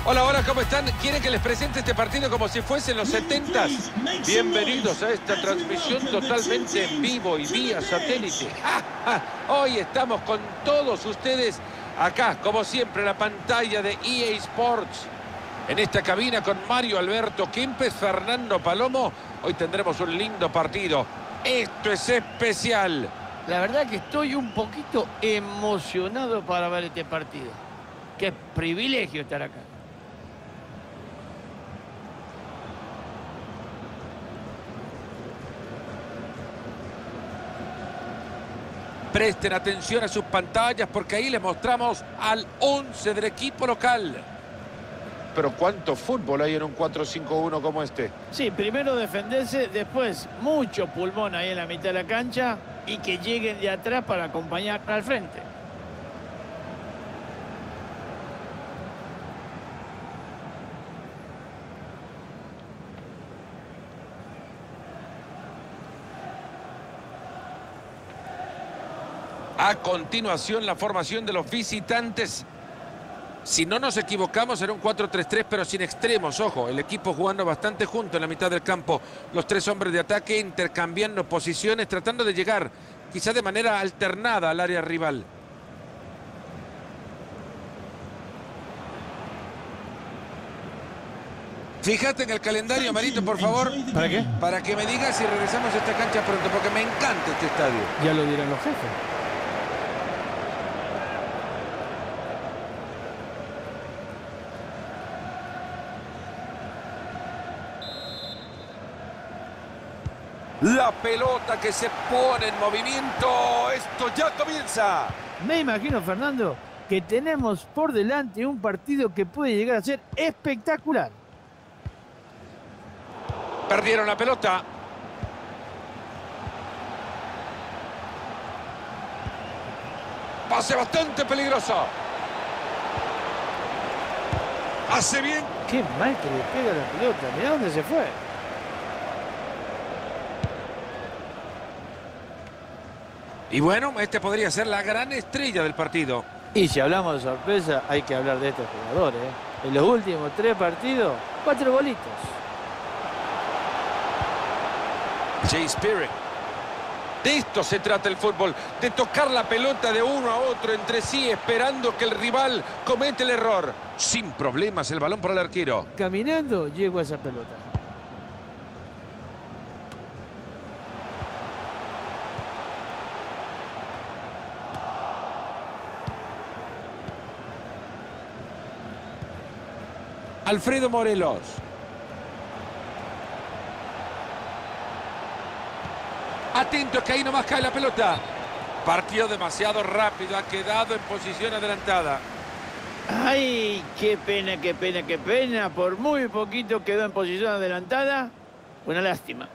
Hola, hola, ¿cómo están? ¿Quieren que les presente este partido como si fuesen los 70s? Bienvenidos a esta transmisión totalmente en vivo y vía satélite. ¡Ja, ja! Hoy estamos con todos ustedes acá, como siempre, en la pantalla de EA Sports. En esta cabina con Mario Alberto Kempes, Fernando Palomo. Hoy tendremos un lindo partido. Esto es especial. La verdad que estoy un poquito emocionado para ver este partido. Qué privilegio estar acá. Presten atención a sus pantallas porque ahí les mostramos al 11 del equipo local. Pero ¿cuánto fútbol hay en un 4-5-1 como este? Sí, primero defenderse, después mucho pulmón ahí en la mitad de la cancha y que lleguen de atrás para acompañar al frente. A continuación, la formación de los visitantes. Si no nos equivocamos, era un 4-3-3, pero sin extremos. Ojo, el equipo jugando bastante junto en la mitad del campo. Los tres hombres de ataque intercambiando posiciones, tratando de llegar, quizá de manera alternada, al área rival. Fíjate en el calendario, Marito, por favor. ¿Para qué? Para que me digas si regresamos a esta cancha pronto, porque me encanta este estadio. Ya lo dirán los jefes. La pelota que se pone en movimiento. Esto ya comienza. Me imagino, Fernando, que tenemos por delante un partido que puede llegar a ser espectacular. Perdieron la pelota. Pase bastante peligroso. Hace bien. Qué mal que le pega la pelota. Mirá dónde se fue. Y bueno, este podría ser la gran estrella del partido. Y si hablamos de sorpresa, hay que hablar de estos jugadores. En los últimos 3 partidos, 4 golitos. Jay Spirit. De esto se trata el fútbol, de tocar la pelota de uno a otro entre sí, esperando que el rival cometa el error. Sin problemas el balón para el arquero. Caminando, llegó a esa pelota. Alfredo Morelos. Atento que ahí nomás cae la pelota. Partió demasiado rápido, ha quedado en posición adelantada. ¡Ay! ¡Qué pena, qué pena, qué pena! Por muy poquito quedó en posición adelantada. Una lástima.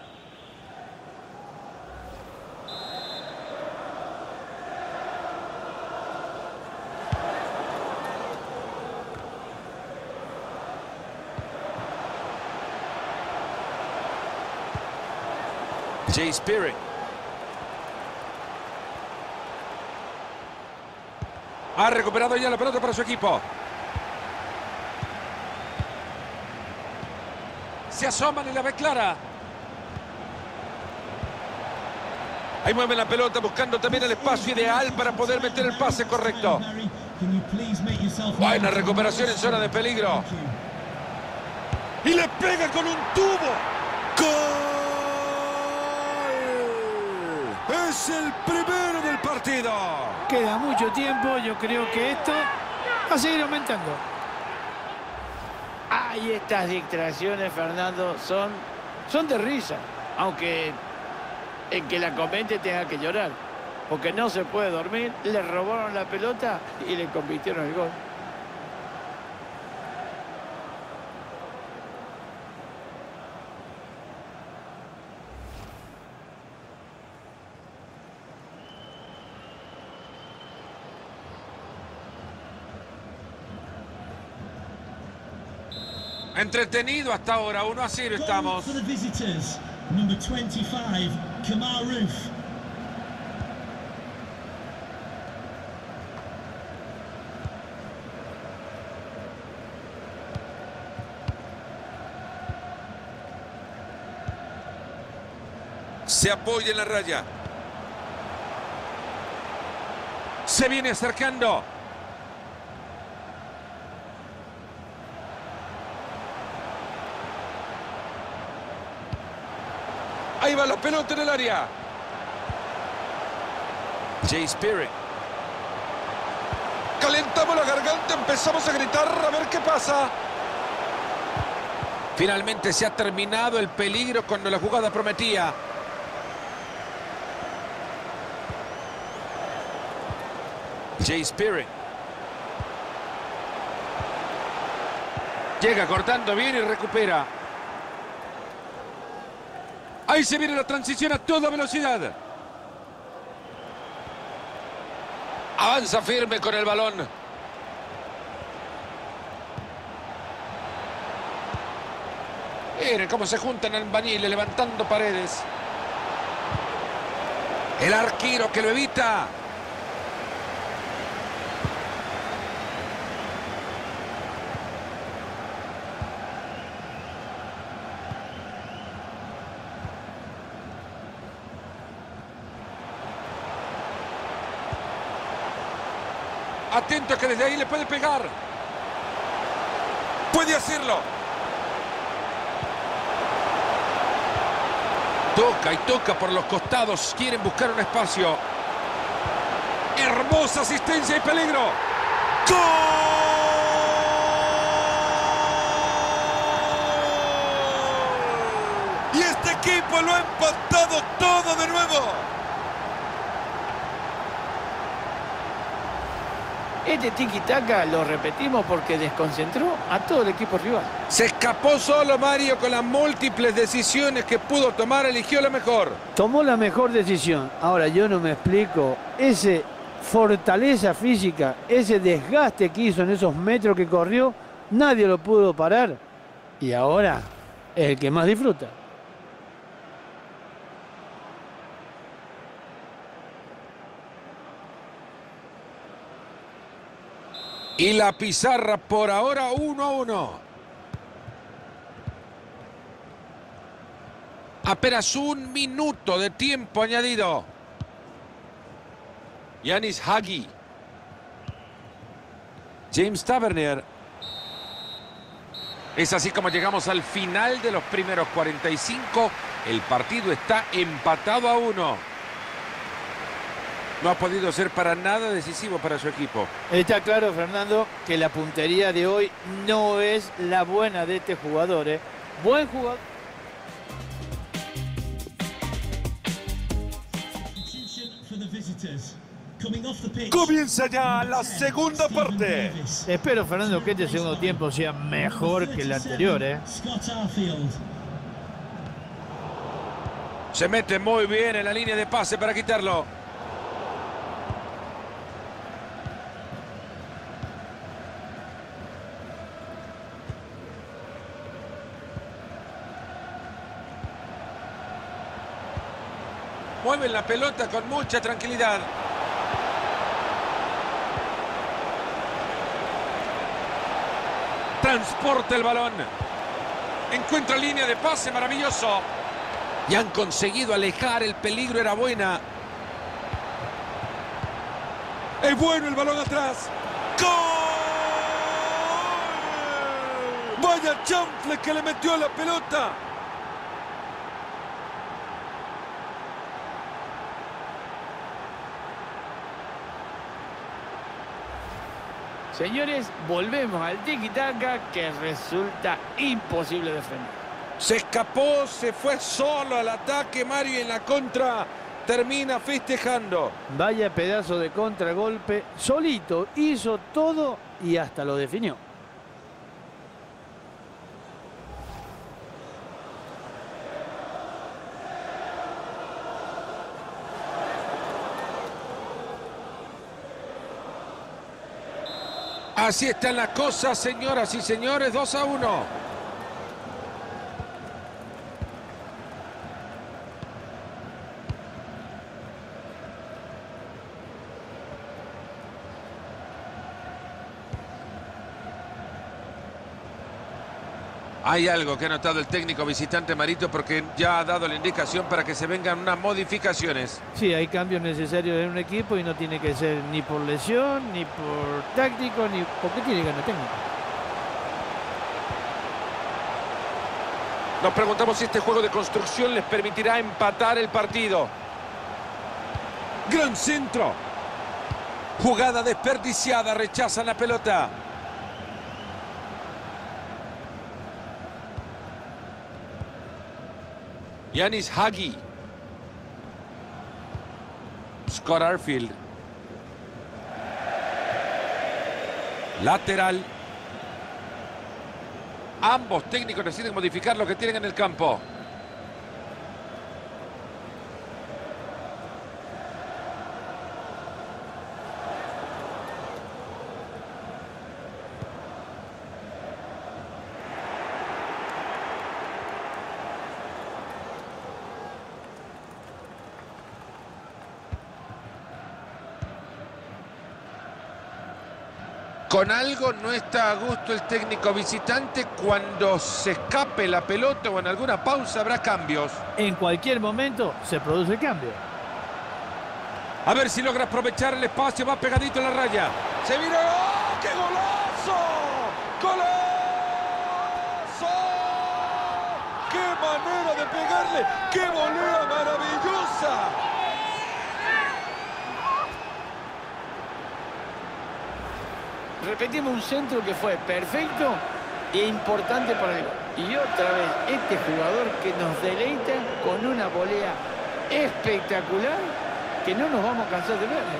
Jay Spirit. Ha recuperado ya la pelota para su equipo. Se asoman y la ve clara. Ahí mueve la pelota buscando también el espacio ideal para poder meter el pase correcto. Buena recuperación en zona de peligro. Y le pega con un tubo. ¡Gol! Es el primero del partido. Queda mucho tiempo, yo creo que esto va a seguir aumentando. Ay, estas distracciones, Fernando, son de risa. Aunque el que la comente tenga que llorar. Porque no se puede dormir, le robaron la pelota y le convirtieron el gol. Entretenido hasta ahora, 1-0 estamos. For the visitors, number 25, Kemar Roof. Se apoya en la raya. Se viene acercando. Ahí va la pelota en el área. Jay Spirit. Calentamos la garganta, empezamos a gritar a ver qué pasa. Finalmente se ha terminado el peligro cuando la jugada prometía. Jay Spirit. Llega cortando bien y recupera. Ahí se viene la transición a toda velocidad. Avanza firme con el balón. Miren cómo se juntan albañiles levantando paredes. El arquero que lo evita. Atento que desde ahí le puede pegar. Puede hacerlo. Toca y toca por los costados. Quieren buscar un espacio. Hermosa asistencia y peligro. ¡Gol! Y este equipo lo ha empatado todo de nuevo. Este tiki-taka lo repetimos porque desconcentró a todo el equipo rival. Se escapó solo Mario con las múltiples decisiones que pudo tomar, eligió la mejor. Tomó la mejor decisión. Ahora yo no me explico. Ese fortaleza física, ese desgaste que hizo en esos metros que corrió, nadie lo pudo parar. Y ahora es el que más disfruta. Y la pizarra por ahora 1-1. Apenas un minuto de tiempo añadido. Yanis Hagi. James Tavernier. Es así como llegamos al final de los primeros 45. El partido está empatado a 1. No ha podido ser para nada decisivo para su equipo. Está claro, Fernando, que la puntería de hoy no es la buena de este jugador, ¿eh? Buen jugador. Comienza ya la segunda parte. Espero, Fernando, que este segundo tiempo sea mejor que el anterior, ¿eh? Se mete muy bien en la línea de pase para quitarlo. Mueven la pelota con mucha tranquilidad. Transporta el balón. Encuentra línea de pase, maravilloso. Y han conseguido alejar, el peligro era buena. Es bueno el balón atrás. ¡Gol! ¡Vaya chanfle que le metió a la pelota! Señores, volvemos al tiki-taka que resulta imposible defender. Se escapó, se fue solo al ataque Mario y en la contra termina festejando. Vaya pedazo de contragolpe, solito hizo todo y hasta lo definió. Así están las cosas, señoras y señores, 2-1. Hay algo que ha notado el técnico visitante Marito porque ya ha dado la indicación para que se vengan unas modificaciones. Sí, hay cambios necesarios en un equipo y no tiene que ser ni por lesión, ni por táctico, ni porque tiene ganas técnico. Nos preguntamos si este juego de construcción les permitirá empatar el partido. Gran centro. Jugada desperdiciada, rechazan la pelota. Yanis Hagi. Scott Arfield. Lateral. Ambos técnicos deciden modificar lo que tienen en el campo. Con algo no está a gusto el técnico visitante. Cuando se escape la pelota o en alguna pausa habrá cambios. En cualquier momento se produce el cambio. A ver si logra aprovechar el espacio. Va pegadito a la raya. Se vino. ¡Oh, qué golazo! ¡Golazo! ¡Qué manera de pegarle! ¡Qué volea maravillosa! Repetimos un centro que fue perfecto e importante para el gol. Y otra vez este jugador que nos deleita con una volea espectacular que no nos vamos a cansar de ver.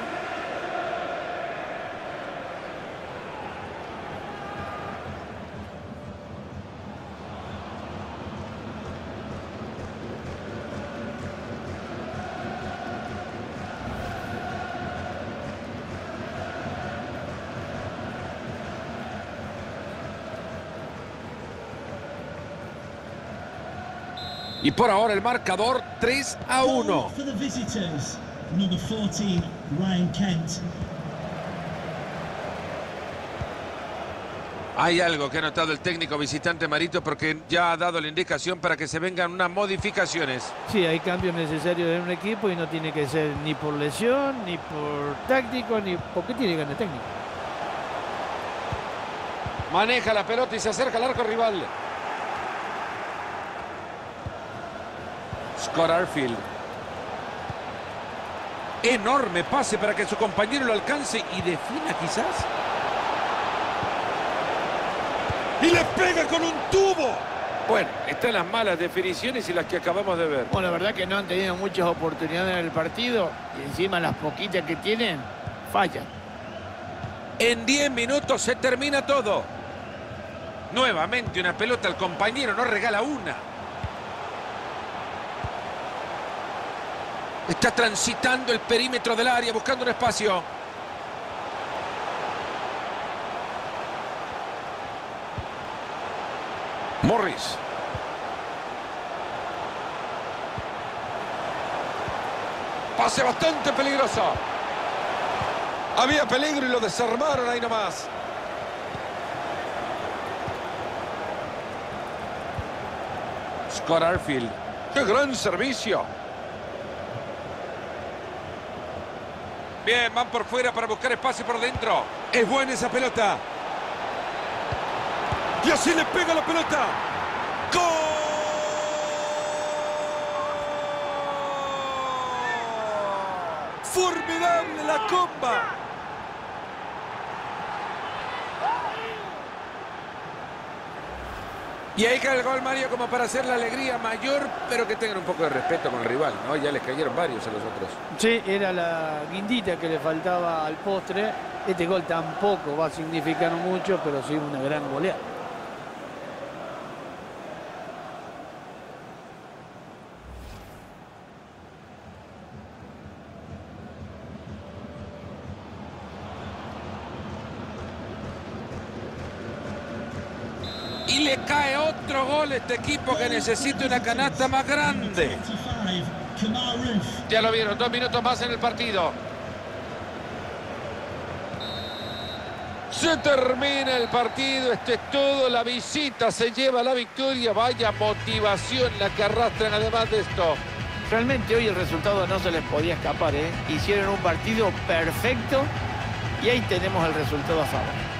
Y por ahora el marcador 3-1. For the visitors, number 14, Ryan Kent. Hay algo que ha notado el técnico visitante Marito porque ya ha dado la indicación para que se vengan unas modificaciones. Sí, hay cambios necesarios en un equipo y no tiene que ser ni por lesión, ni por táctico, ni porque tiene ganas técnico. Maneja la pelota y se acerca al arco rival. Scott Arfield. Enorme pase para que su compañero lo alcance y defina quizás. Y le pega con un tubo. Bueno, están las malas definiciones y las que acabamos de ver. Bueno, la verdad que no han tenido muchas oportunidades en el partido y encima las poquitas que tienen, fallan. En 10 minutos se termina todo. Nuevamente una pelota al compañero, no regala una. Está transitando el perímetro del área, buscando un espacio. Morris. Pase bastante peligroso. Había peligro y lo desarmaron ahí nomás. Scott Arfield. ¡Qué gran servicio! Bien, van por fuera para buscar espacio por dentro. Es buena esa pelota. Y así le pega la pelota. ¡Gol! ¡Formidable la comba! Y ahí cae el gol, Mario, como para hacer la alegría mayor, pero que tengan un poco de respeto con el rival, ¿no? Ya les cayeron varios a los otros. Sí, era la guindita que le faltaba al postre. Este gol tampoco va a significar mucho, pero sí una gran goleada. Y le cae otro gol a este equipo que necesita una canasta más grande. 25, Kemar Roof. Ya lo vieron, 2 minutos más en el partido. Se termina el partido, esto es todo, la visita se lleva la victoria, vaya motivación la que arrastran además de esto. Realmente hoy el resultado no se les podía escapar, ¿eh? Hicieron un partido perfecto y ahí tenemos el resultado a favor.